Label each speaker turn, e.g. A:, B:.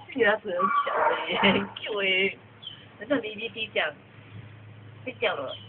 A: 这牙齿很小诶，很 Q 诶，很像 DVD 这样，被掉了。